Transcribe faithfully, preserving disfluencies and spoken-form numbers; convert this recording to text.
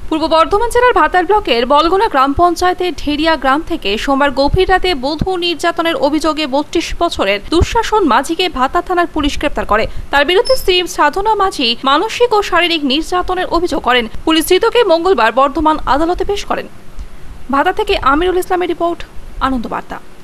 পূর্ব বর্ধমান জেলার ভাতার ব্লকের বলগোনা গ্রাম পঞ্চায়েতের ঢেরিয়া গ্রাম থেকে সোমবার গভীর রাতে বধূ নির্যাতনের অভিযোগে বত্রিশ বছরের দুঃশাসন মাঝিকে ভাতা থানার পুলিশ গ্রেপ্তার করে। তার বিরুদ্ধে স্ত্রী সাধনা মাঝি মানসিক ও শারীরিক নির্যাতনের অভিযোগ করেন। পুলিশ ধৃতকে মঙ্গলবার বর্ধমান আদালতে পেশ করেন। ভাতা থেকে আমিরুল ইসলামের রিপোর্ট, আনন্দ বার্তা।